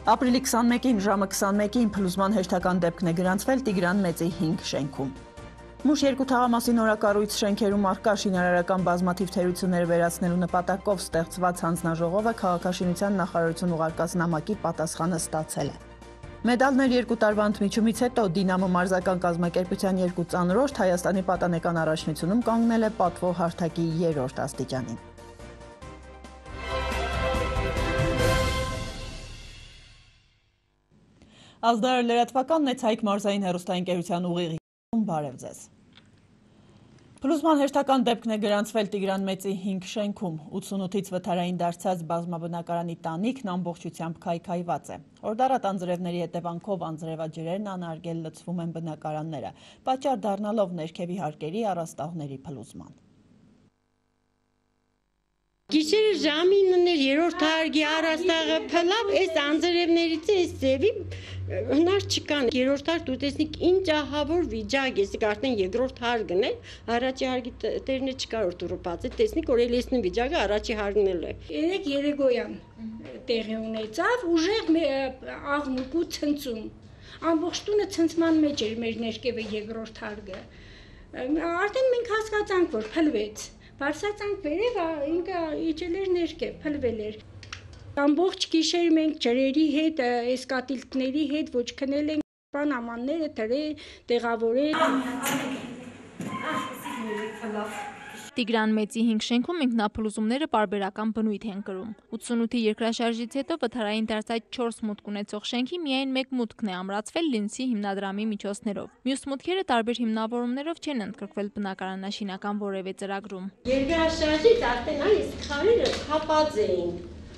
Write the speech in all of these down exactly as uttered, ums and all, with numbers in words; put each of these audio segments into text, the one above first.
Ապրիլի քսանմեկին ժամը քսանմեկին փլուզման հերթական դեպքն է գրանցվել Տիգրան Մեծի հինգ շենքում։ Մուշ երկու թաղամասի նորակառույց շենքերում առկա շինարարական բազմաթիվ թերություններ վերացնելու նպատակով ստեղծված հանձնաժողովը քաղաքաշինության նախարարություն ուղարկած նամակի պատասխանը ստացել է։ Մեդալներ երկու տարվա ընդմիջումից հետո Դինամո մարզական կազմակերպության երկու ծանրորդ Հայաստանի պատանեկան առաջնությունում կանգնել է պատվո հարթակի երրորդ աստիճանին։ Ազդարը լրատվականն է, Ցայք մարզային հեռուստաընկերության ուղիղ բարև ձեզ։ Փլուզման հերթական դեպքն է գրանցվել Տիգրան Մեծի հինգ շենքում, ութսունութից վթարային դարձած բազմաբնակարանի տանիքն ամբողջությամբ քայքայված է։ Օրդառատ անձրևների հետևանքով անձրևաջրերն անարգել լցվում են բնակարանները, պատճառ դառնալով ներքևի հարկերի առաստաղների փլուզման։ Գիշերը ժամին էր երրորդ հարկի առաստաղը փլավ, այս անձրևներից այս ձևի հնար չկան։ Երրորդ հարկ դու տեսնիք ինչ ահավոր վիճակ է, իսկ արդեն երկրորդ հարկն է, առաջի հարկի տերն չկար որ դուրը բացի, տեսնիք որ էլի էսն վիճակը առաջի հարկն էլ է։ Երեք երեկոյան տեղի ունեցավ, ուժեղ աղմուկ ու ցնցում։ Ամբողջ տունը ցնցման մեջ էր մեր ներքևը երկրորդ հարկը։ Արդեն մենք հասկացանք որ փլվեց։ Բարսացանք վերև, ինքը իջել էր ներքև, փլվել էր։ Ամբողջ գիշեր մենք ջրերի հետ, էսկատիլտների հետ ոչ քնել ենք, բան ամանները դրել, տեղավորել։ Տիգրան Մեծի հինգ շենքում ինքնափլուզումները պարբերական բնույթ են կրում։ ութսունութի երկրաշարժից հետո վթարային դարձած չորս մուտք ունեցող շենքի միայն մեկ մուտքն է ամրացվել Լինսի հիմնադրամի միջոցներով։ Մյուս մուտքերը տարբեր հիմնավորումներով չեն ընդգրկվել բնակարանաշինական որևէ ծրագրում։ Երկրաշարժից արդեն այս քարերը խապած էին։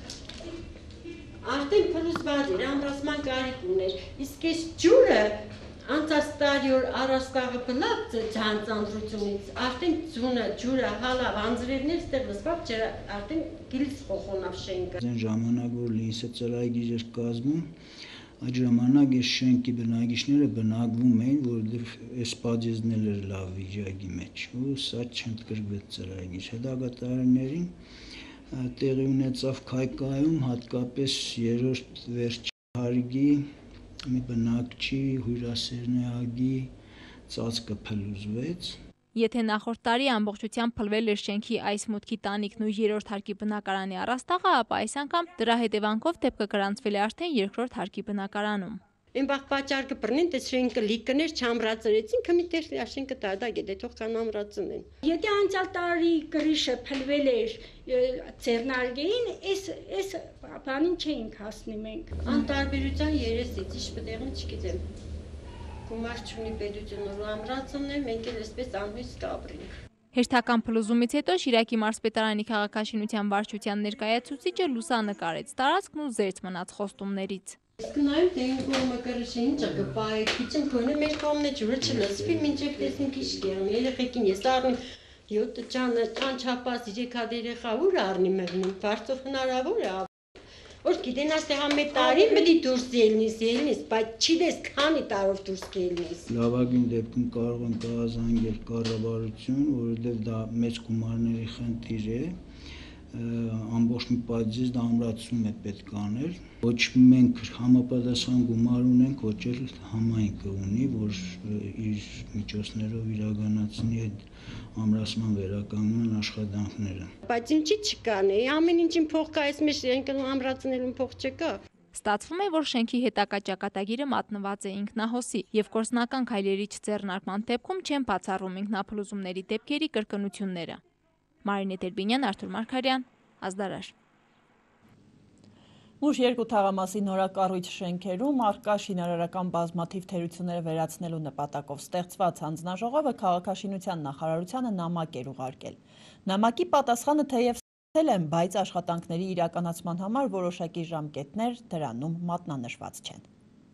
Արդեն փլուզված էր, ամրացման կարիք ուներ։ Իսկ այս ջուրը անցած տարի որ առաստաղը փլավ ցանցանդրությունից, արդեն ձունը, ջուրը, հալավ, անձրևներ ստեղ լսված չէր, արդեն գիլից խոխոնավ շենքը։ Այն ժամանակ որ Լինսը ծրագիր էր կազմում, այդ ժամանակ այս շենքի բնակիչները բնակվում էին, որովհետև այս պատիեզն էր լավ վիճակի մեջ, ու սա չընդգրկվեց ծրագիր։ Հետագա տարիներին տեղի ունեցավ քայքայում, հատկապես երրորդ վերջ հարկի մի բնակչի հյուրասերնեագի ծածկը փլուզվեց։ Եթե նախորդ տարի ամբողջությամբ փլվել էր շենքի այս մուտքի տանիքն ու երրորդ հարկի բնակարանի առաստաղը, ապա այս անգամ դրա հետևանքով դեպքը գրանցվել է արդեն երկրորդ հարկի բնակարանում։ Այն բախ պատճառ կբռնեն, դե շենքը լիքներ չամրացրեցին, քմիտեր շենքը դադագ է, դե թող կան ամրացնեն։ Եթե անցյալ տարի գրիշը փլվել էր ձեռնարկեին, այս այս բանին չէինք հասնի մենք։ Անտարբերության երեսից, ինչ պետք է չգիտեմ։ Գումար չունի պետությունը ու ամրացնեն, մենք էլ այսպես անհույս կապրենք։ Հերթական փլուզումից հետո Շիրակի մարզպետարանի քաղաքաշինության վարչության ներկայացուցիչը լուսանկարեց տարածքն ու զերծ մնաց խոստումներից։ Իսկ նայում թե ինչ կողմը կրշի, ինչ կպայ, քիչն քոնը մեր կողմն է ջուրը չլսվի, մինչև տեսնենք ինչ կեղնի, երեխեքին ես առնում յոթ ճանը, ճանչապաս երեք հատ երեխա ուր առնի մեղնում, վարձով հնարավոր է։ Որ գիտեն այստեղ ամեն տարի պետք է դուրս ելնիս, ելնիս, բայց չի դես քանի տարով դուրս կելնիս։ Լավագույն դեպքում կարող են կազմել կառավարություն, որովհետև դա մեծ գումարների խնդիր է։ Ամբողջ մի պատիեզն ամրացում է պետք անել։ Ոչ մենք համապատասխան գումար ունենք, ոչ էլ համայնքը ունի, որ իր միջոցներով իրականացնի այդ ամրացման վերականգնման աշխատանքները։ Բայց ինչի չկան, ամեն ինչին փող կա, այս մեջ շենքն ամրացնելուն փող չկա։ Ստացվում է, որ շենքի հետակա ճակատագիրը մատնված է ինքնահոսի և գործնական քայլերի չձեռնարկման դեպքում չեն բացառվում ինքնափլուզումների դեպքերի կրկնությունները։ Մարինե Տերբինյան, Արթուր Մարգարյան, Ազդարար։ Մուշ երկու թաղամասի նորակառույց շենքերում առկա շինարարական բազմաթիվ թերությունները վերացնելու նպատակով ստեղծված հանձնաժողովը քաղաքաշինության նախարարությանը նամակ էր ուղարկել։ Նամակի պատասխանը թեև ստացել են, բայց աշխատանքների իրականացման համար որոշակի ժամկետներ դրանում մատնանշված չեն։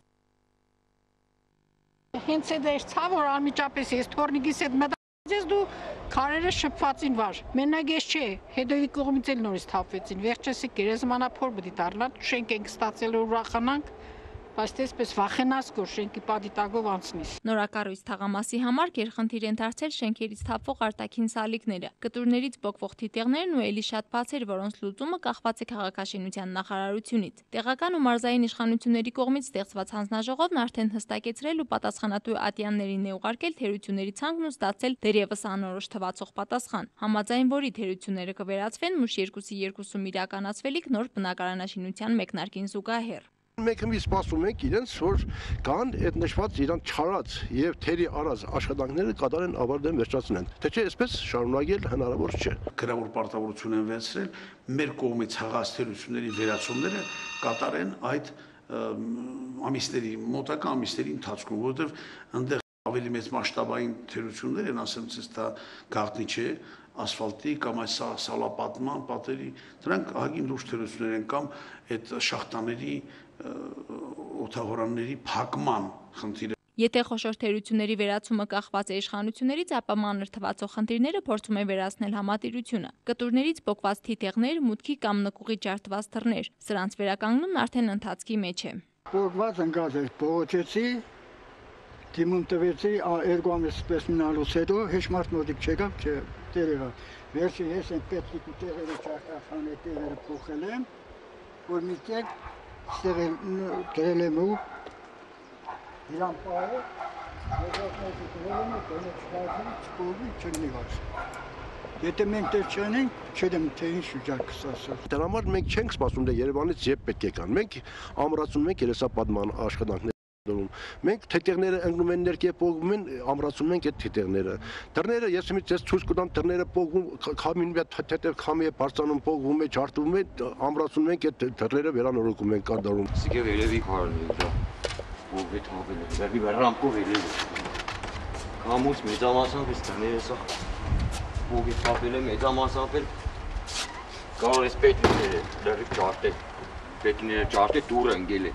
Հենց այդ էր ցավ, որ անմիջապես ես թորնիկիս հետ Ձեզ դու քարերը շփվածին վար, մենակ ես չէ, հետևի կողմից էլ նորից թափվեցին, վերջեսի գերեզմանափոր պետք է դառնա, շենք ենք ստացել ուրախանանք, բայց թե այսպես վախենաս կոր շենքի պատի տակով անցնես։ Նորակառույց թաղամասի համար գերխնդիր են դարձել շենքերից թափվող արտաքին սալիկները, կտուրներից պոկվող թիթեղներն ու էլի շատ բացեր, որոնց լուծումը կախված է քաղաքաշինության նախարարությունից։ Տեղական ու մարզային իշխանությունների կողմից ստեղծված հանձնաժողովն արդեն հստակեցրել ու պատասխանատու ատյաններին է ուղարկել թերությունների ցանկն ու ստացել դեռևս անորոշ թվացող պատասխան, համաձայն որի թերությունները կվերածվեն Մուշ երկուսի երկուսում իրականացվելիք նոր բնակարանաշինության մեկնարկին զուգահեռ։ Մենք մի սպասում ենք իրենց, որ կան այդ նշված իրան չարած եւ թերի արած աշխատանքները կատարեն ավարտեն վերջացնեն։ Թե չէ, այսպես շարունակել հնարավոր չէ։ Գրավոր պարտավորություն են վերցրել մեր կողմից հաղած թերությունների վերացումները կատարեն այդ ամիսների, մոտակա ամիսների ընթացքում, որովհետեւ այնտեղ ավելի մեծ մասշտաբային թերություններ են, ասեմ ցես դա գաղտնի չէ, ասֆալտի կամ այս սալապատման պատերի, դրանք ահագին լուրջ թերություններ են կամ այդ շախտաների օթաղորանների փակման խնդիրը։ Եթե խոշոր թերությունների վերացումը կախված է իշխանություններից, ապա մանր թվացող խնդիրները փորձում են վերացնել համատիրությունը։ Կտուրներից պոկված թիթեղներ, մուտքի կամ նկուղի ջարդված թռներ, սրանց վերականգնումն արդեն ընթացքի մեջ է։ Պոկված ընկած էր, բողոքեցի, դիմում տվեցի, երկու ամիս պես մնալուց հետո հեչ մարդ մոտիկ չեկավ, չտերեղա։ Վերջի ես են պետք ու տեղերը ճարտախանը տեղերը փոխել եմ, որ մի տեղ ստեղ դրել եմ ու իրան պահել, եզրակնացի դրել եմ ու կոնը չկազում, չկողում, չնիվաց։ Եթե մենք տեղ չենենք, չեդեմ թե ինչ շուջարկս ասած։ Դրա համար մենք չենք սպասում, թե Երևանից երբ պետք է կան։ Մենք ամրացնում ենք երեսապատման աշխատանքները։ Մենք թեթեղները ընկնում են ներքև պոկվում են, ամրացում ենք այդ թեթեղները։ Դռները ես մի ցես ցույց կտամ, դռները պոկվում, քամին մի թեթև քամի է բարձրանում, պոկվում է, ջարդվում է, ամրացում ենք այդ դռները վերանորոգում ենք կատարում։ Սիկե վերևի քարն է դա։ Ովի թողել է, վերևի վերամպով է։ Կամուս մեծամասամբ է դռները սա։ Ովի թափել է մեծամասամբ է։ Կարող է պետքները դեռ ջարդել։ Պետքները ջարդել դուրը ընկել է։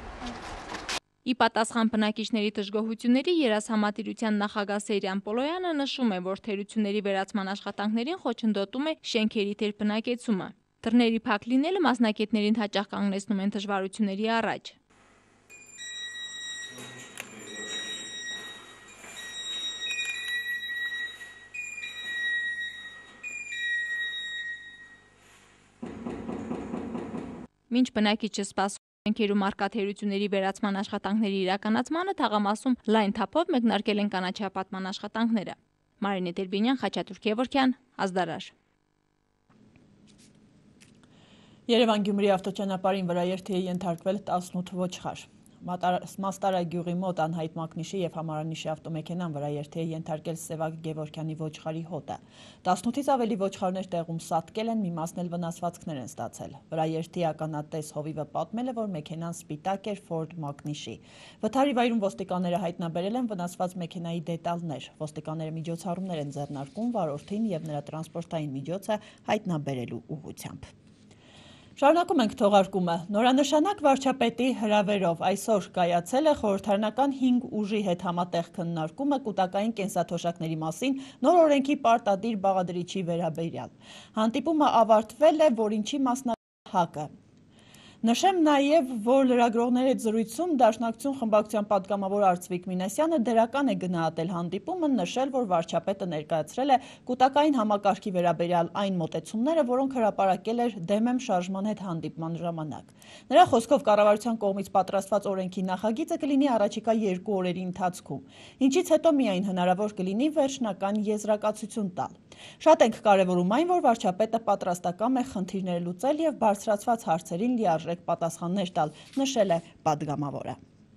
Ի պատասխան բնակիչների դժգոհությունների երասհամատիրության նախագահ Սեյրան Պոլոյանը նշում է, որ թերությունների վերացման աշխատանքներին խոչընդոտում է շենքերի թերբնակեցումը։ Դռների փակ լինելը մասնակիցներին հաճախ կանգնեցնում են դժվարությունների առաջ։ Մինչ բնակիչը սպասում շենքերում առկա թերությունների վերացման աշխատանքների իրականացմանը թաղամասում լայն թափով մեկնարկել են կանաչապատման աշխատանքները։ Մարինե Տերբինյան, Խաչատուր Գևորգյան, Ազդարար։ Երևան-Գյումրի ավտոճանապարհին վրաերթի է ենթարկվել տասնութ ոչխար։ Մաստարա գյուղի մոտ անհայտ մակնիշի եւ համարանիշի ավտոմեքենան վրաերթի է ենթարկել Սևակ Գևորգյանի ոչխարի հոտը։ տասնութից ավելի ոչխարներ տեղում սատկել են, մի մասն էլ վնասվածքներ են ստացել։ Վրաերթի ականատես Հովիվը պատմել է, որ մեքենան սպիտակ էր Ford մակնիշի։ Վթարի վայրում ոստիկանները հայտնաբերել են վնասված մեքենայի դետալներ։ Ոստիկանները միջոցառումներ են ձեռնարկում վարորդին եւ նրա տրանսպորտային միջոցը հայտնաբերելու ուղղությամբ։ Շարունակում ենք թողարկումը։ Նորանշանակ վարչապետի հրավերով այսօր կայացել է խորհրդարանական հինգ ուժի հետ համատեղ քննարկումը կուտակային կենսաթոշակների մասին նոր օրենքի պարտադիր բաղադրիչի վերաբերյալ։ Հանդիպումը ավարտվել է, որ ինչի մասնավոր ՀԱԿ-ը։ Նշեմ նաև, որ լրագրողների հետ զրույցում Դաշնակցություն խմբակցության պատգամավոր Արծվիկ Մինասյանը դրական է գնահատել հանդիպումը, նշել, որ վարչապետը ներկայացրել է կուտակային համակարգի վերաբերյալ այն մոտեցումները, որոնք հրապարակել էր դեմեմ շարժման հետ հանդիպման ժամանակ։ Նրա խոսքով կառավարության կողմից պատրաստված օրենքի նախագիծը կլինի առաջիկա երկու օրերի ընթացքում, ինչից հետո միայն հնարավոր կլինի վերջնական եզրակացություն տալ։ Շատ ենք կարևորում այն, որ վարչապետը պատրաստակամ է խնդիրներ լուծել եւ բարձրացված հարցերին լիարժեք պատասխաններ տալ, նշել է պատգամավորը։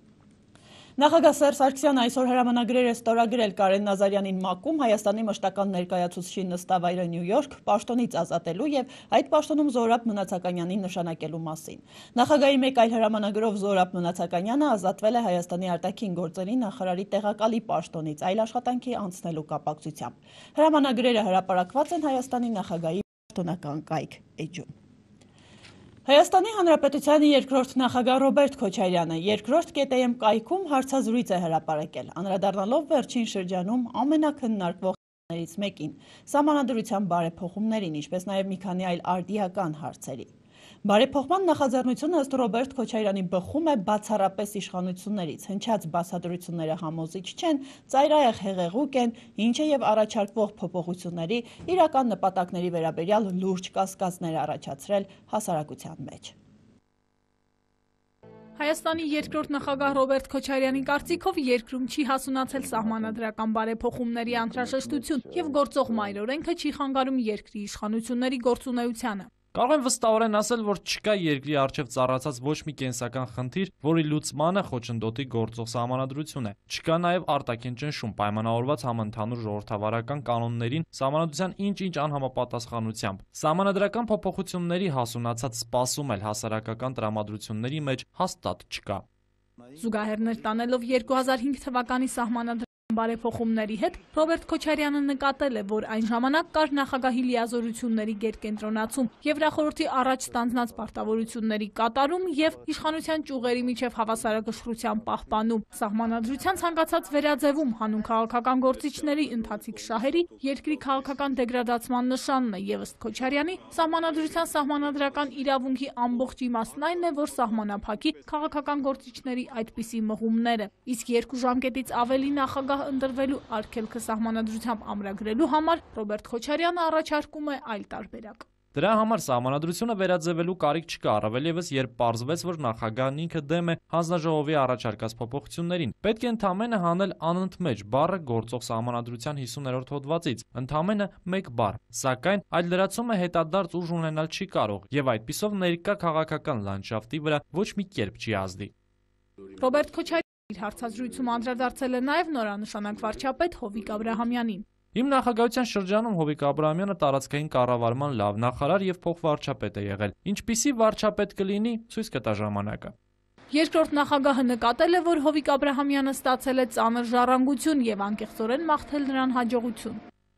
Նախագահ Սերժ Սարգսյանը այսօր հրամանագրեր է ստորագրել Կարեն Նազարյանին ՄԱԿ-ում Հայաստանի մշտական ներկայացուցչի նստավայրը Նյու Յորք պաշտոնից ազատելու եւ այդ պաշտոնում Զորաբ Մնացականյանին նշանակելու մասին։ Նախագահի մեկ այլ հրամանագրով Զորաբ Մնացականյանը ազատվել է Հայաստանի արտաքին գործերի նախարարի տեղակալի պաշտոնից այլ աշխատանքի անցնելու կապակցությամբ։ Հրամանագրերը հրապարակված են Հայաստանի նախագահի պաշտոնական կայք էջում։ Հայաստանի Հանրապետության երկրորդ նախագահ Ռոբերտ Քոչարյանը երկրորդ ԿՏՄ կայքում հարցազրույց է հրապարակել, անդրադառնալով վերջին շրջանում ամենակննարկվող թեմաներից մեկին՝ սահմանադրության բարեփոխումներին, ինչպես նաև մի քանի այլ արդիական հարցերի։ Բարեփոխման նախաձեռնությունը ըստ Ռոբերտ Քոչարյանի բխում է բացառապես իշխանություններից, հնչած բացատրությունները համոզիչ չեն, ծայրահեղ հեղեղուկ են, ինչը եւ առաջարկվող փոփոխությունների իրական նպատակների վերաբերյալ լուրջ կասկածներ առաջացրել հասարակության մեջ։ Հայաստանի երկրորդ նախագահ Ռոբերտ Քոչարյանի կարծիքով երկրում չի հասունացել սահմանադրական բարեփոխումների անհրաժեշտություն եւ գործող մայրօրենքը չի խանգարում երկրի իշխանությունների գործունեությանը։ Կարող եմ վստահորեն ասել, որ չկա երկրի առջև ծառացած ոչ մի կենսական խնդիր, որի լուծմանը խոչընդոտի գործող սահմանադրություն է։ Չկա նաև արտաքին ճնշում, պայմանավորված համընդհանուր ժողովրդավարական կանոններին, սահմանադրության ինչ-ինչ անհամապատասխանությամբ։ Սահմանադրական փոփոխությունների հասունացած սպասում էլ հասարակական տրամադրությունների մեջ հաստատ չկա։ Զուգահեռներ տանելով երկու հազար հինգ թվականի սահմանադրական բարեփոխումների հետ Ռոբերտ Քոչարյանը նկատել է, որ այն ժամանակ կար նախագահի լիազորությունների գերկենտրոնացում, Եվրախորհրդի առաջ ստանձնած պարտավորությունների կատարում եւ իշխանության ճյուղերի միջև հավասարակշռության պահպանում, սահմանադրության ցանկացած վերաձևում հանուն քաղաքական գործիչների ընթացիկ շահերի երկրի քաղաքական դեգրադացման նշանն է եւ ըստ Քոչարյանի սահմանադրության սահմանադրական իրավունքի ամբողջ իմաստն այն է, որ սահմանափակի քաղաքական գործիչների այդպիսի մղումները, իսկ երկու ժամկետից ավելի նախագահ ընտրվելու արգելքը սահմանադրությամբ ամրագրելու համար Ռոբերտ Քոչարյանը առաջարկում է այլ տարբերակ։ Դրա համար սահմանադրությունը վերաձևելու կարիք չկա, առավել ևս երբ պարզվեց, որ նախագահն ինքը դեմ է հանձնաժողովի առաջարկած փոփոխություններին։ Պետք է ընդամենը հանել անընդմեջ բառը գործող սահմանադրության հիսուներորդ հոդվածից, ընդամենը մեկ բառ, սակայն այդ լրացումը հետադարձ ուժ ունենալ չի կարող եւ այդպիսով ներկա քաղաքական լանդշաֆտի վրա ոչ մի կերպ չի ազդի։ Ռոբերտ Քոչարյանը իր հարցազրույցում անդրադարձել է նաև նորանշանակ վարչապետ Հովիկ Աբրահամյանին։ Իմ նախագահության շրջանում Հովիկ Աբրահամյանը տարածքային կառավարման լավ նախարար եւ փոխվարչապետ է եղել։ Ինչպիսի վարչապետ կլինի, ցույց կտա ժամանակը։ Երկրորդ նախագահը նկատել է, որ Հովիկ Աբրահամյանը ստացել է ծանր ժառանգություն եւ անկեղծորեն մաղթել նրան հաջողություն։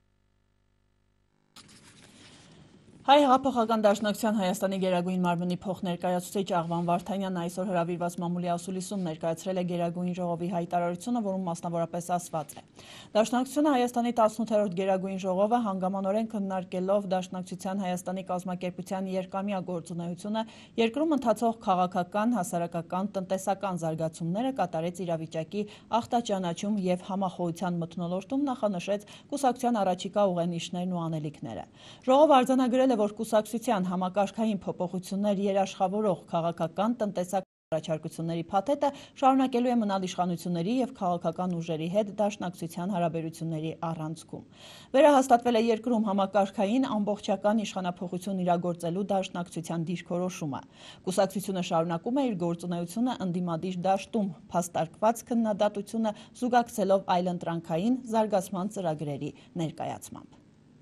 Հայ հեղափոխական դաշնակցության Հայաստանի Գերագույն մարմնի փոխներկայացուցիչ Աղվան Վարդանյանն այսօր հրավիրված մամուլի ասուլիսում ներկայացրել է Գերագույն ժողովի հայտարարությունը, որում մասնավորապես ասված է. Դաշնակցությունը Հայաստանի տասնութերորդ Գերագույն ժողովը հանգամանորեն քննարկելով Դաշնակցության Հայաստանի կազմակերպության երկամյա գործունեությունը երկրում ընթացող քաղաքական, հասարակական, տնտեսական զարգացումները կատարեց իրավիճակի ախտաճանաչում եւ համախոհության մթնոլորտում նախանշեց կուսակցության առաջիկա ուղենիշներն ու անելիքները։ Ժողովը արձանագրել որ կուսակցության համակարգային փոփոխություններ երաշխավորող քաղաքական տնտեսական առաջարկությունների փաթեթը շարունակելու է մնալ իշխանությունների եւ քաղաքական ուժերի հետ դաշնակցության հարաբերությունների առանցքում։ Վերահաստատվել է երկրում համակարգային ամբողջական իշխանափոխություն իրագործելու դաշնակցության դիրքորոշումը։ Կուսակցությունը շարունակում է իր գործունեությունը ընդդիմադիր դաշտում, փաստարկված քննադատությունը զուգակցելով այլընտրանքային զարգացման ծրագրերի ներկայացմամբ։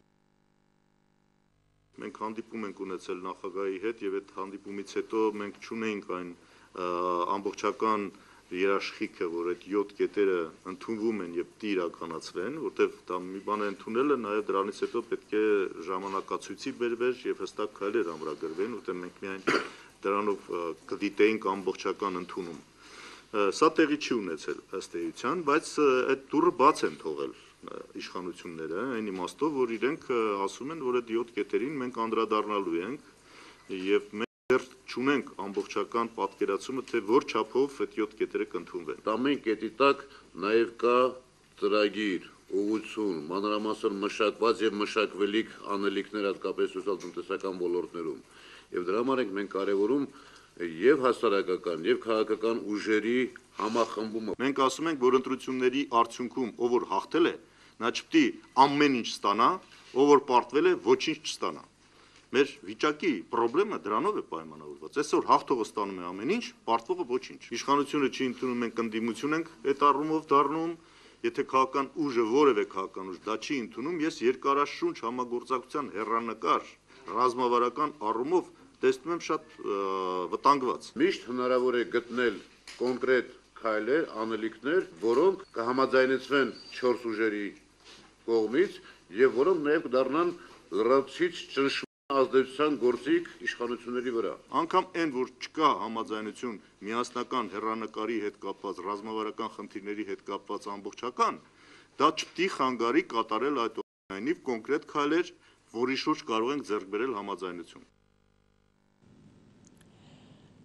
Մենք հանդիպում ենք ունեցել նախագահի հետ եւ այդ հանդիպումից հետո մենք ճունեինք այն ամբողջական երաշխիքը, որ այդ յոթ կետերը ընդունվում են եւ պիտի իրականացվեն, որտեղ դա մի բան է ընդունելը, նաեւ դրանից հետո պետք է ժամանակացույցի բերվեր եւ հստակ քայլեր ամրագրվեն, որտեղ մենք միայն դրանով կդիտեինք ամբողջական ընդունում։ Սա տեղի չի ունեցել ըստ էության, բայց այդ դուռը բաց են թողել իշխանությունները, այն իմաստով, որ իրենք ասում են, որ այդ յոթ կետերին մենք անդրադառնալու ենք եւ մենք դեռ չունենք ամբողջական պատկերացումը, թե որ չափով այդ յոթ կետերը կընդունվեն։ Ամեն կետի տակ նաեւ կա ծրագիր, ուղղություն, մանրամասն մշակված եւ մշակվելիք անելիքներ հատկապես սոցիալ-տնտեսական ոլորտներում։ Եվ դրա համար ենք մենք կարևորում եւ հասարակական եւ քաղաքական ուժերի համախմբումը։ Մենք ասում ենք, որ ընտրությունների արդյունքում ով որ հաղթել է, նա չպետք է ամեն ինչ ստանա, ով որ պարտվել է, ոչինչ չստանա։ Մեր վիճակի խնդրումը դրանով է պայմանավորված։ Այսօր հաղթողը ստանում է ամեն ինչ, պարտվողը ոչինչ։ Իշխանությունը չի ընդունում, մենք ընդդիմություն ենք այդ առումով դառնում, եթե քաղաքական ուժը որևէ քաղաքական ուժ դա չի ընդունում, ես երկարաշունչ համագործակցության հեռանկար ռազմավարական առումով տեսնում եմ շատ վտանգված։ Միշտ հնարավոր է գտնել կոնկրետ քայլեր, անելիքներ, որոնք կհամաձայնեցվեն չորս ուժերի կողմից եւ որոնք նաեւ կդառնան լրացուցիչ ճնշման ազդեցության գործիք իշխանությունների վրա։ Անկամ այն, որ չկա համաձայնություն միասնական հեռանկարի հետ կապված, ռազմավարական խնդիրների հետ կապված ամբողջական, դա չպետք է խանգարի կատարել այդ այնիվ կոնկրետ քայլեր, որի շուրջ կարող ենք ձեռք բերել համաձայնություն։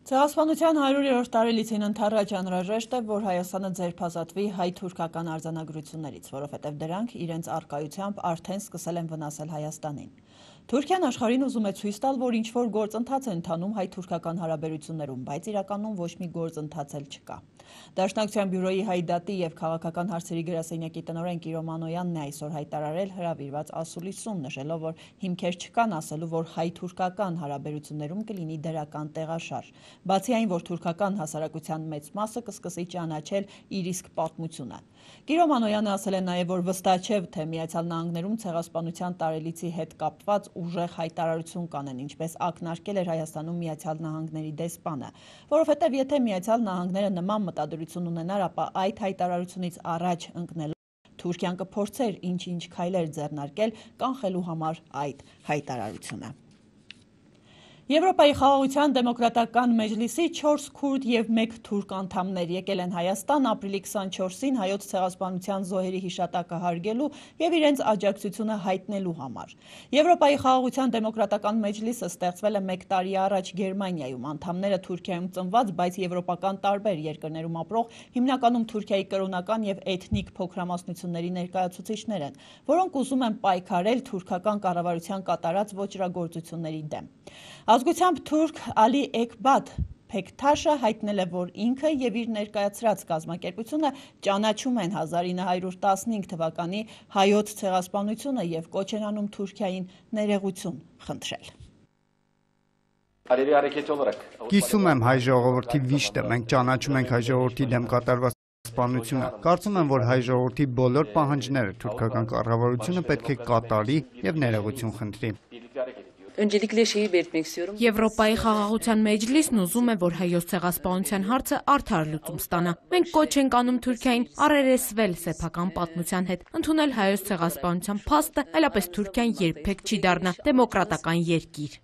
Ցեղասպանության հարյուրերորդ տարելիցին ընդառաջ անհրաժեշտ է, որ Հայաստանը ձերբազատվի հայ-թուրքական արձանագրություններից, որովհետև դրանք իրենց առկայությամբ արդեն սկսել են վնասել Հայաստանին։ Թուրքիան աշխարհին ուզում է ցույց տալ, որ ինչ-որ գործընթաց է ընթանում հայ-թուրքական հարաբերություններում, բայց իրականում ոչ մի գործընթաց էլ չկա։ Դաշնակցության բյուրոյի հայդատի եւ քաղաքական հարցերի գրասենյակի տնօրեն Կիրո Մանոյանն է այսօր հայտարարել հրավիրված ասուլիսում, նշելով, որ հիմքեր չկան ասելու, որ հայ-թուրքական հարաբերություններում կլինի դրական տեղաշարժ։ Բացի այն, որ թուրքական հասարակության մեծ մասը կսկսի ճանաչել իր իսկ պատմությունը։ Կիրո Մանոյանը ասել է նաև, որ վստահ չէ, թե Միացյալ Նահանգներում ցեղասպանության տարելիցի հետ կապված ուժեղ հայտարարություն կանեն, ինչպես ակնարկել էր Հայաստանում Միացյալ Նահանգների դեսպանը, որովհետև եթե Միացյալ Նահանգները նման մտադրություն ունենար, ապա այդ հայտարարությունից առաջ ընկնելով Թուրքիան կփորձեր ինչ-ինչ քայլեր ձեռնարկել կանխելու համար այդ հայտարարությունը։ Եվրոպայի խաղաղության դեմոկրատական մեջլիսի չորս քուրդ և մեկ թուրք անդամներ եկել են Հայաստան ապրիլի քսանչորսին հայոց ցեղասպանության զոհերի հիշատակը հարգելու և իրենց աջակցությունը հայտնելու համար։ Եվրոպայի խաղաղության դեմոկրատական մեջլիսը ստեղծվել է մեկ տարի առաջ Գերմանիայում, անդամները Թուրքիայում ծնված, բայց եվրոպական տարբեր երկրներում ապրող, հիմնականում Թուրքիայի կրոնական և էթնիկ փոքրամասնությունների ներկայացուցիչներ են, որոնք ուզում են պայքարել թուրքական կառավարության կատարած ոճրագործությունների դեմ։ Ազգությամբ թուրք Ալի Էկբատ Փեքթաշը հայտնել է, որ ինքը և իր ներկայացրած կազմակերպությունը ճանաչում են հազար ինը հարյուր տասնհինգ թվականի հայոց ցեղասպանությունը և կոչ են անում Թուրքիային ներողություն խնդրել։ Կիսում եմ հայ ժողովրդի վիշտը, մենք ճանաչում ենք հայ ժողովրդի դեմ կատարված սպանությունը։ Կարծում եմ, որ հայ ժողովրդի բոլոր պահանջները թուրքական կառավարությունը պետք է կատարի և ներողություն խնդրի։ Եվրոպայի խաղաղության մեջլիսն ուզում է, որ հայոց ցեղասպանության հարցը արդար լուծում ստանա։ Մենք կոչ ենք անում Թուրքիային առերեսվել սեփական պատմության հետ, ընդունել հայոց ցեղասպանության փաստը, այլապես Թուրքիան երբեք չի դառնա դեմոկրատական երկիր։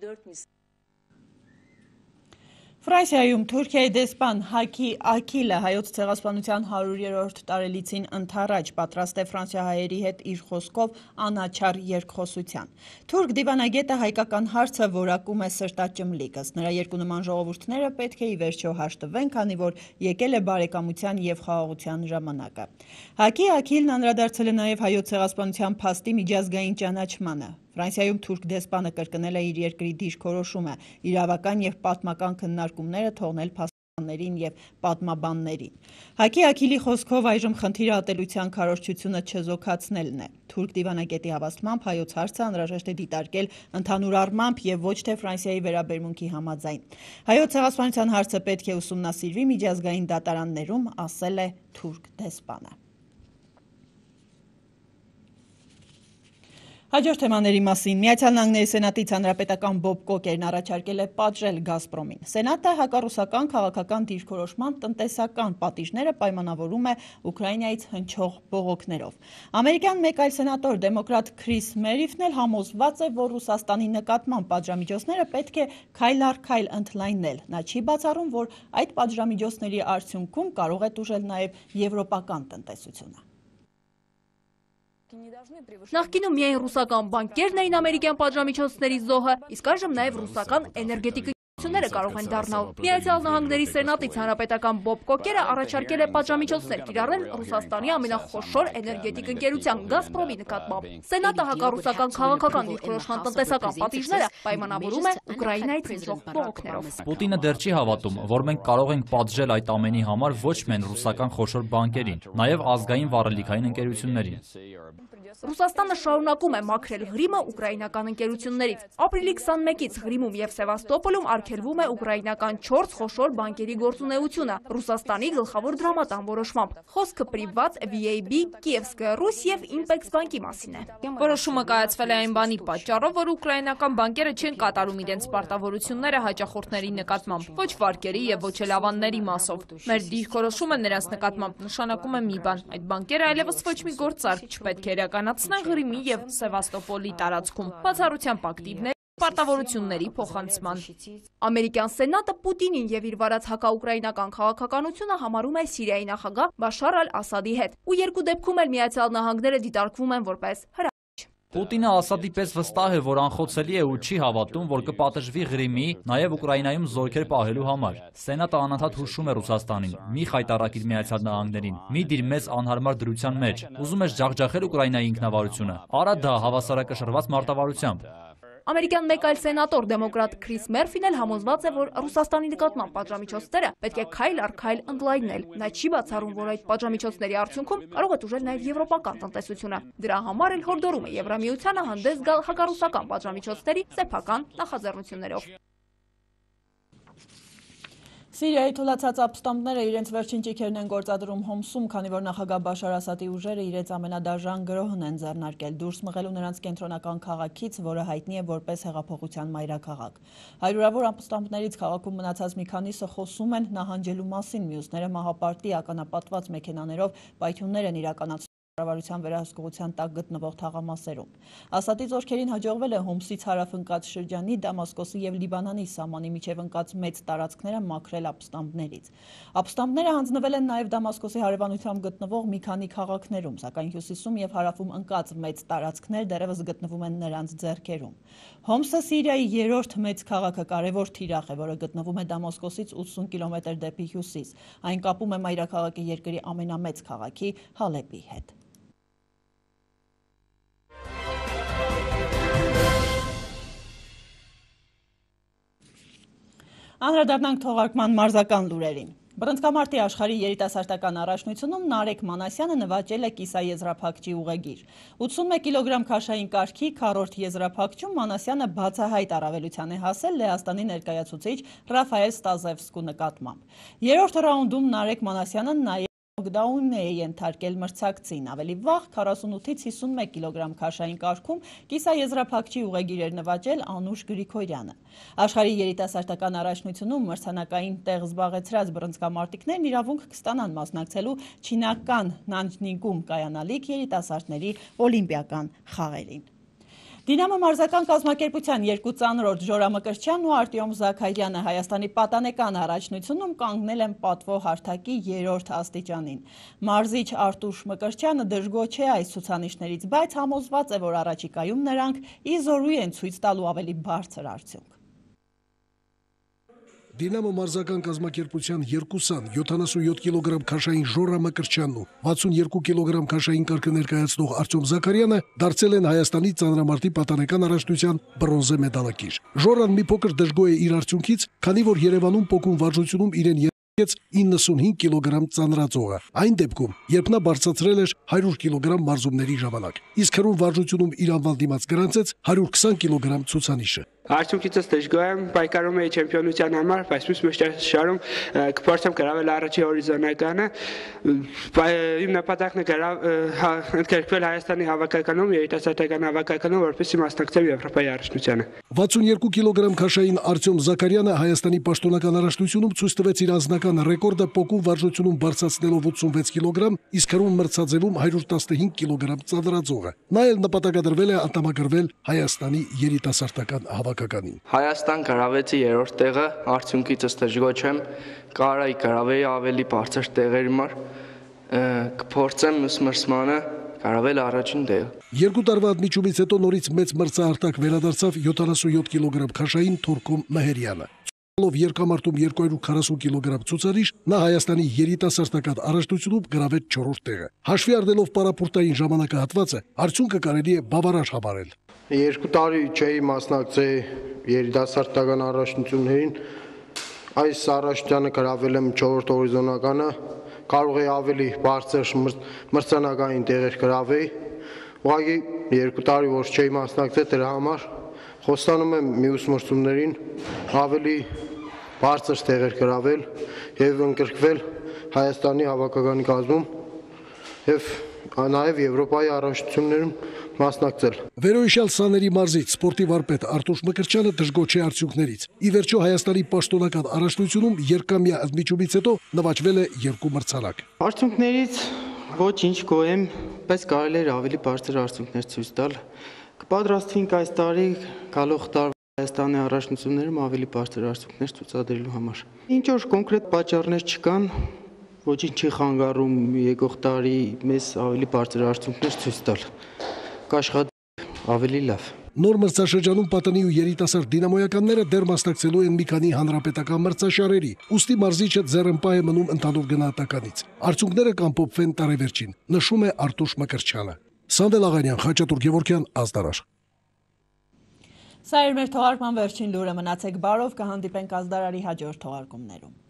Ֆրանսիայում Թուրքիայի դեսպան Հակի Աքիլը հայոց ցեղասպանության հարյուրերորդ տարելիցին ընդառաջ պատրաստ է ֆրանսիահայերի հետ իր խոսքով անաչառ երկխոսության։ Թուրք դիվանագետը հայկական հարցը որակում է սրտաճմլիկ, ըստ նրա երկու նման ժողովուրդները պետք է ի վերջո հաշտվեն, քանի որ եկել է բարեկամության և խաղաղության ժամանակը։ Հակի Աքիլն անդրադարձել է նաև հայոց ցեղասպանության փաստի միջազգային ճանաչմանը։ Ֆրանսիայում թուրք դեսպանը կրկնել է իր երկրի դիրքորոշումը իրավական և պատմական քննարկումները թողնել փաստաբաններին և պատմաբաններին։ Հակի Աքիլի խոսքով այժմ խնդիրը ատելության քարոզչությունը չեզոքացնելն է։ Թուրք դիվանագետի հավաստմամբ հայոց հարցը անհրաժեշտ է դիտարկել ընդհանուր առմամբ և ոչ թե Ֆրանսիայի վերաբերմունքի համաձայն։ Հայոց ցեղասպանության հարցը պետք է ուսումնասիրվի միջազգային դատարաններում, ասել է թուրք դեսպանը։ Հաջորդ թեմաների մասին Միացյալ Նահանգների Սենատից հանրապետական Բոբ Կոկերն առաջարկել է պատժել Գազպրոմին։ Սենատը հակառուսական քաղաքական դիրքորոշման տնտեսական պատիժները պայմանավորում է Ուկրաինայից հնչող բողոքներով։ Ամերիկյան մեկ այլ սենատոր դեմոկրատ Քրիս Մերիֆն էլ համոզված է, որ Ռուսաստանի նկատմամբ պատժամիջոցները պետք է քայլ առ քայլ ընդլայնել։ Նա չի բացառում, որ այդ պատժամիջոցների արդյունքում կարող է տուժել նաև եվրոպական տնտեսությունը։ Նախկինում միայն ռուսական բանկերն էին ամերիկյան պատժամիջոցների զոհը, իսկ այժմ նաև ռուսական էներգետիկ ները կարող են դառնալ։ Միացյալ Նահանգների Սենատից հանրապետական Բոբ Կոկերը առաջարկել է պատժամիջոցներ կիրառել Ռուսաստանի ամենախոշոր էներգետիկ ընկերության Գազպրոմի նկատմամբ։ Սենատը հակառուսական քաղաքական դիրքորոշման տնտեսական պատիժները պայմանավորում է Ուկրաինայից հնչող բողոքներով։ Պուտինը դեռ չի հավատում, որ մենք կարող ենք պատժել այդ ամենի համար ոչ միայն ռուսական խոշոր բանկերին, նաև ազգային վառելիքային ընկերություններին։ Ռուսաստանը շարունակում է մաքրել Ղրիմը ուկրաինական ընկերություններից։ Ապրիլի քսանմեկից Ղրիմում և Սևաստոպոլում արգելվում է ուկրաինական չորս խոշոր բանկերի գործունեությունը Ռուսաստանի գլխավոր դրամատան որոշմամբ։ Խոսքը Privat, V A B, Kievskaya Rus և Impex բանկի մասին է։ Որոշումը կայացվել է այն բանի պատճառով, որ ուկրաինական բանկերը չեն կատարում իրենց պարտավորությունները հաճախորդների նկատմամբ, ոչ վարկերի և ոչ էլ ավանների մասով։ Մեր դիրքորոշումը նրանց նկատմամբ նշանակում է մի բան. այդ բանկերը այլևս ոչ մի գործարք չպետք է իրականացնեն Ղրիմի և Սևաստոպոլի տարածքում, բացառությամբ ակտիվների պարտավորությունների փոխանցման։ Ամերիկյան Սենատը Պուտինին և իր վարած հակաուկրաինական քաղաքականությունը համարում է Սիրիայի նախագահ Բաշար ալ-Ասադի հետ, ու երկու դեպքում էլ Միացյալ Նահանգները դիտարկվում են որպես հրահրիչ։ Պուտինը Ասադի պես վստահ է, որ անխոցելի է ու չի հավատում, որ կպատժվի Ղրիմի, նաև Ուկրաինայում զորքեր պահելու համար։ Սենատը անընդհատ հուշում է Ռուսաստանին՝ մի խայտառակիր Միացյալ Նահանգներին, մի դիր մեծ անհարմար դրության մեջ, ուզում ես ջախջախել Ուկրաինայի ինքնավարությունը։ Արա դա հավասարակշռված մարտավարությամբ։ Ամերիկյան մեկ այլ սենատոր դեմոկրատ Քրիս Մերֆին էլ համոզված է, որ Ռուսաստանի նկատմամբ պատժամիջոցները պետք է քայլ առ քայլ ընդլայնել։ Նա չի բացառում, որ այդ պատժամիջոցների արդյունքում կարող է տուժել նաև եվրոպական տնտեսությունը։ Դրա համար էլ հորդորում է Եվրամիությանը հանդես գալ հակառուսական պատժամիջոցների սեփական նախաձեռնություններով։ Սիրիայի թուլացած ապստամբները իրենց վերջին ճիգերն են գործադրում Հոմսում, քանի որ նախագահ Բաշար Ասադի ուժերը իրենց ամենադաժան գրոհն են ձեռնարկել, դուրս մղելու նրանց կենտրոնական քաղաքից, որը հայտնի է որպես հեղափոխության մայրաքաղաք։ Հարյուրավոր ապստամբներից քաղաքում մնացած մի քանիսը խոսում են նահանջելու մասին, մյուսները մահապարտի ականապատված մեքենաներով պայթյուններ են իրականացնում կառավարության վերահսկողության տակ գտնվող թաղամասերում։ Ասադի զորքերին հաջողվել է Հոմսից հարավ ընկած շրջանի, Դամասկոսի եւ Լիբանանի սահմանի միջև ընկած մեծ տարածքները մաքրել ապստամբներից։ Ապստամբները հանձնվել են նաեւ Դամասկոսի հարևանությամբ գտնվող մի քանի քաղաքներում, սակայն հյուսիսում եւ հարավում ընկած մեծ տարածքներ դեռևս գտնվում են նրանց ձեռքերում։ Հոմսը Սիրիայի երրորդ մեծ քաղաքը, կարևոր թիրախ է, որը գտնվում է Դամասկոսից ութսուն կիլոմետր դեպի հյուսիս։ Այն կապում է մայրաքաղաքի երկրի ամենամեծ քաղաքի Հալեպի հետ։ Անդրադառնանք թողարկման մարզական լուրերին։ Բռնցքամարտի աշխարհի երիտասարդական առաջնությունում Նարեկ Մանասյանը նվաճել է կիսաեզրափակչի ուղեգիր։ ութսունմեկ կիլոգրամ քաշային կարգի քառորդ եզրափակչում Մանասյանը բացահայտ առավելության է հասել Լեհաստանի ներկայացուցիչ Ռաֆայել Ստազևսկու նկատմամբ։ Երրորդ ռաունդում Նարեկ Մանասյանը նաև Նոկդաուն է ենթարկել մրցակցին, ավելի վաղ քառասունութից հիսունմեկ կիլոգրամ քաշային կարգում կիսաեզրափակչի ուղեգիր էր նվաճել Անուշ Գրիգորյանը։ Աշխարհի երիտասարդական առաջնությունում մրցանակային տեղ զբաղեցրած բռնցքամարտիկներն իրավունք կստանան մասնակցելու չինական Նանջնինգում կայանալիք երիտասարդների օլիմպիական խաղերին։ Դինամո մարզական կազմակերպության երկու ծանրորդ Ժորա Մկրտչյանն ու Արտյոմ Զաքարյանը Հայաստանի պատանեկան առաջնությունում կանգնել են պատվո հարթակի երրորդ աստիճանին։ Մարզիչ Արտուշ Մկրտչյանը դժգոհ չէ այս ցուցանիշներից, բայց համոզված է, որ առաջիկայում նրանք ի զորու են ցույց տալու ավելի բարձր արդյունք։ Դինամո մարզական կազմակերպության երկուսան յոթանասունյոթ կիլոգրամ քաշային Ժորա Մկրտչյանն ու վաթսունյոթ կիլոգրամ քաշային կարգը ներկայացնող Արտյոմ Զաքարյանը դարձել են Հայաստանի ծանրամարտի պատանեկան առաջնության բրոնզե մեդալակիր։ Ժորան մի փոքր դժգոհ է իր արդյունքից, քանի որ Երևանում պոկում վարժությունում իրեն իննսունհինգ կիլոգրամ ծանրածողը։ Այն դեպքում, երբ նա բարձրացրել էր հարյուր կիլոգրամ մարզումների ժամանակ, իսկ հրում վարժությունում իր անվան դիմաց գրանցեց հարյուր քսան կիլոգրամ ցուցանիշը։ Արդյունքից դժգոհ եմ, պայքարում էի չեմպիոնության համար, բայց մյուս մշտաշարում կփորձեմ գրավել առաջի հորիզոնականը։ Իմ նպատակն է ընդգրկվել Հայաստանի հավաքականում, երիտասարդական հավաքականում, որպեսզի մասնակցեմ Եվրոպայի առաջնությանը։ վաթսունյոթ կիլոգրամ քաշային Արտյոմ Զաքարյանը Հայաստանի պաշտոնական առաջնությունում ցույց տվեց իր անձնական ռեկորդը պոկում վարժությունում բարձրացնելով ութսունվեց կիլոգրամ, իսկ հրում մրցաձևում հարյուր տասնհինգ կիլոգրամ ծանրածողը։ Նա էլ նպատակադրվել է անդամագրվել Հայաստանի երիտասարդական հավաքականին։ Հայաստան գրավեցի երրորդ տեղը, արդյունքից դժգոհ չեմ, կարայի գրավեի ավելի բարձր տեղերի համար, կփորձեմ մյուս մրցմանը գրավել առաջին տեղը։ Երկու տարվա ընդմիջումից հետո նորից մեծ մրցահարտակ վերադարձավ յոթանասունյոթ կիլոգրամ քաշային Թորկոմ Մեհերյանը։ Ով երկամարտում երկու հարյուր քառասուն կիլոգրամ ցուցարիշ, նա Հայաստանի երիտասարդական առաջնությունում գրավեց չորրորդ տեղը։ Հաշվի առնելով պարապորտային ժամանակահատվածը, արդյունքը կարելի է բավարար համարել։ Երկու տարի չէի մասնակցել երիտասարդական առաջնություններին, այս առաջնությանը գրավել եմ չորրորդ հորիզոնականը, կարող է ավելի բարձր մրցանակային տեղեր գրավել, ուղղակի երկու տարի որ չէի մասնակցել դրա համար խոստանում եմ մյուս մրցումներին ավելի բարձր տեղեր գրավել եւ ընդգրկվել Հայաստանի հավաքականի կազմում եւ նաեւ Եվրոպայի առաջնություններում մասնակցել։ Վերոհիշյալ սաների մարզից սպորտի վարպետ Արտուշ Մկրտչյանը դժգոհ չէ արդյունքներից։ Ի վերջո Հայաստանի պաշտոնական առաջնությունում երկամյա ընդմիջումից հետո նվաճվել է երկու մրցանակ։ Արդյունքներից ոչինչ գոհ եմ, բայց կարելի էր ավելի բարձր արդյունքներ ցույց տալ։ Կպատրաստվենք այս տարի գալող տարվա Հայաստանի առաջնություններում ավելի բարձր արդյունքներ ցուցադրելու համար։ Ինչ որ կոնկրետ պատճառներ չկան, ոչինչ չի խանգարում եկող տարի մեզ ավելի բարձր արդյունքներ ցույց տալ։ Կաշխատենք ավելի լավ։ Նոր մրցաշրջանում Պատանի ու երիտասարդ դինամոյականները դեռ մասնակցելու են մի քանի հանրապետական մրցաշարերի, ուստի մարզիչը ձեռնպահ է մնում ընդհանուր գնահատականից։ Արդյունքները կամփոփվեն տարեվերջին, նշում է Արտուշ Մկրտչյանը։ Սանդել Աղանյան, Խաչատուր Գևորգյան, Ազդարար։ Սա էր մեր թողարկման վերջին լուրը, մնացեք բարով, կհանդիպենք Ազդարարի հաջորդ թողարկումներում։